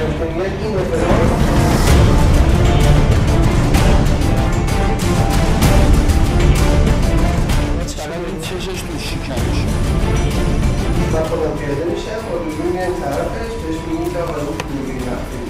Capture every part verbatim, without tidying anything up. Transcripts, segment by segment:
چشش تو شکمش من خودم پیاده میشم با دوربین میرم طرفش بهش میگیم که آقا این دوربین رفته.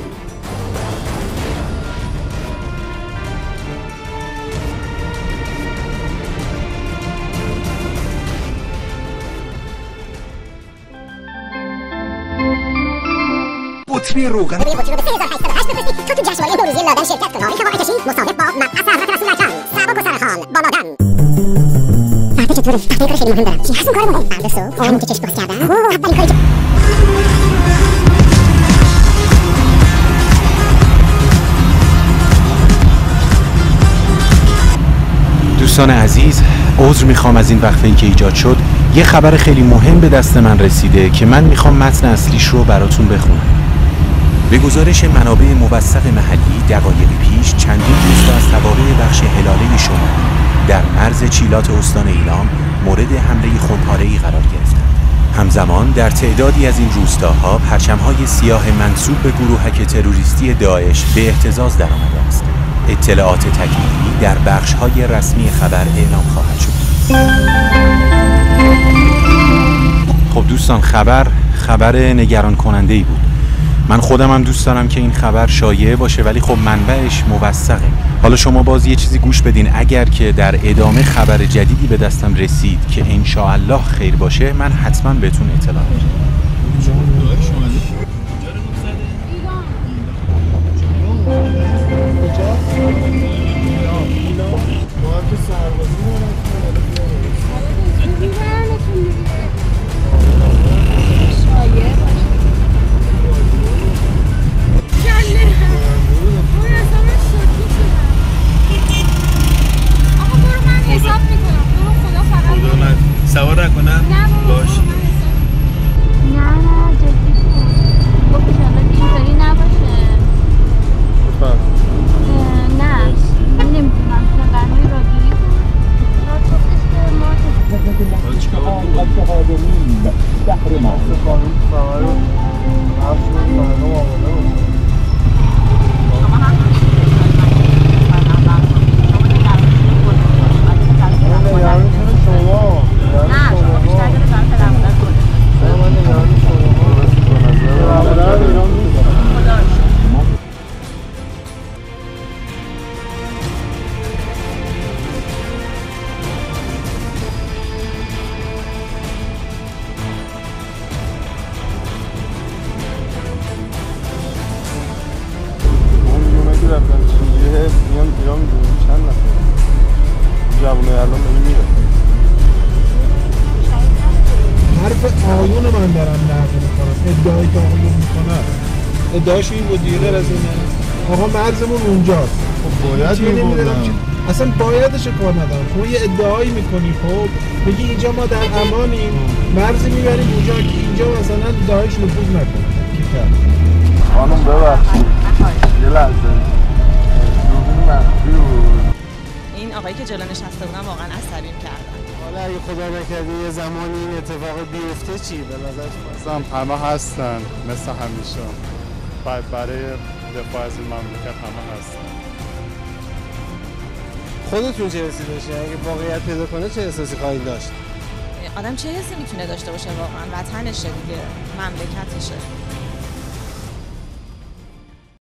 بطری روغن روی بطری رو به سه هزار و هشتصد و هشت بفرستید تا تو جشنواره نوروزی لادن شرکت کنید. تاریخ واقع کشی مصادف با مبعث حضرت رسول اکرم. سبک و سرحال با لادن. فردا چطوره؟ فردا کار خیلی مهم دارم. چی هست اون کار مهم؟ فردا صبح همون که چشم باز کردم. اوه اولین کاری دوستان عزیز، عذر میخوام از این وقفه‌ای که ایجاد شد. یه خبر خیلی مهم به دست من رسیده که من میخوام متن اصلیش رو براتون بخونم. به گزارش منابع موثق محلی، دقایقی پیش چندین روستا از توابع بخش هلاله شمالی در مرز چیلات استان ایلام مورد حمله خونپاره‌ای قرار گرفتند. همزمان در تعدادی از این روستاها پرچم‌های سیاه منسوب به گروهک تروریستی داعش به اهتزاز درآمده است. اطلاعات تکمیلی در بخش‌های رسمی خبر اعلام خواهد شد. خب دوستان، خبر خبر نگران کننده‌ای بود. من خودم هم دوست دارم که این خبر شایعه باشه، ولی خب منبعش موثقه. حالا شما باز یه چیزی گوش بدین. اگر که در ادامه خبر جدیدی به دستم رسید که انشاءالله خیر باشه، من حتما بهتون اطلاع میدم. سوار نکنم؟ باش. نه نه جدی کن. خب ایشالله اینطوری نباشه. نه نمیدونم که برنامه رادیویی بود. راد گفتش که ما چیکار حرف آیون من دارم نقل میکنم. ادعایی که آقایون میکنن ادعاش این بود دیگه از اینه آقا مرزمون اونجاست. خب باید میبودم اصلا بایدش کار ندارم. شما یه ادعایی میکنی، خب میگی اینجا ما در امانیم، مرزی میبریم اونجا که اینجا مثلا داعش نفوذ نکنه. کی کرد؟ خانم ببخشید یه لحظه دوربین مخفی بود. این آقایی که جلو نشسته بودن واقعا عصبیم کردن. حالا اگه خدا نکرده یه زمانی این اتفاق بیفته چی به نظرتون؟ همه هستن مثل همیشه. برای دفاع از این مملکت همه هستن. خودتون چه حسی داشتین؟ اگه واقعیت پیدا کنه چه احساسی خواهید داشت؟ آدم چه حسی میتونه داشته باشه؟ واقعا وطنشه دیگه، مملکتشه.